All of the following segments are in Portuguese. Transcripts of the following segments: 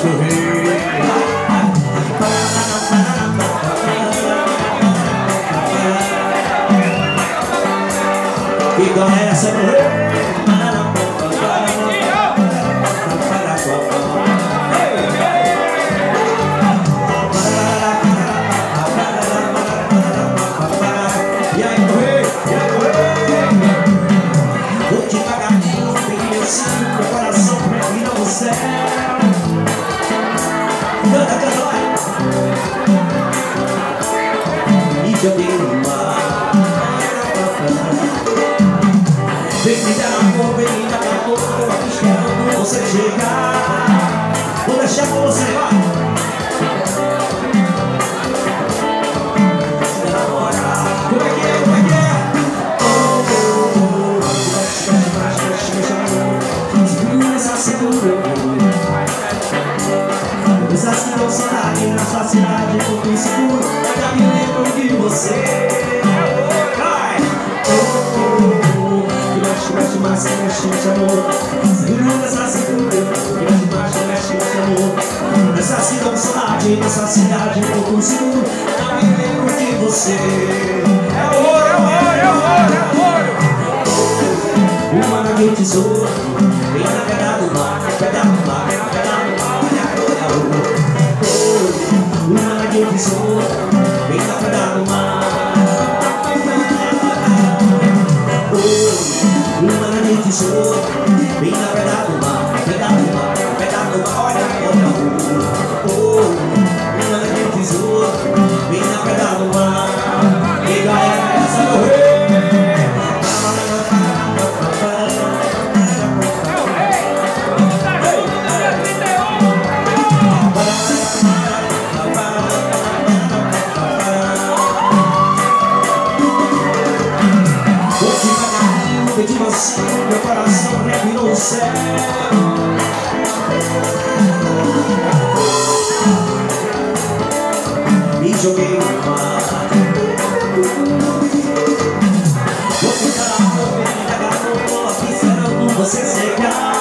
do rei. Que dó é essa do rei? Meu coração vira no céu. Canta, canta, vai. E joguei no mar. Vem me dar amor, vem me dar amor. Tô aqui esperando você chegar. Vou deixar com você, vai. Como é que é, como é que é? Pensasse que não saudade na sua cidade, pouco inseguro, eu já me lembro de você. Vai! Que mexe, mas que mexe, amor. Seguro nessa cintura, que mexe, amor. Pensasse que não saudade nessa cidade, pouco inseguro, eu já me lembro de você. É ouro, é ouro, é ouro, é ouro. Uma naquele tesouro, bem na pedra do mar, pedra do mar, pedra do mar. Uma naquele tesouro, bem na pedra do mar. Uma naquele tesouro, bem na pedra do mar, pedra do mar, pedra do mar. Olha, olha, uma naquele tesouro, bem na pedra do mar. E galera, essa do rei. De você, meu coração revirou o céu. Me joguei no mar. Vou ficar a boca, tô aqui esperando você chegar.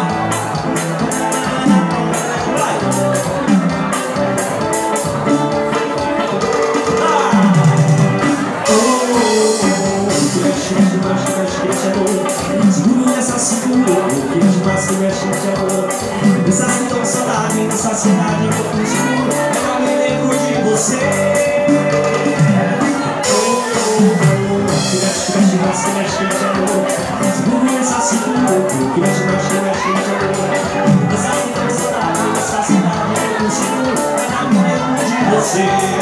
Seguro nessa cintura, que mais que mexe de amor. Pensasse tão saudade nessa cidade, um pouco escuro, eu me lembro de você. Que mexe de amor. Seguro nessa cintura, que mexe de amor. Pensasse tão saudade nessa cidade, um pouco escuro, eu me lembro de você.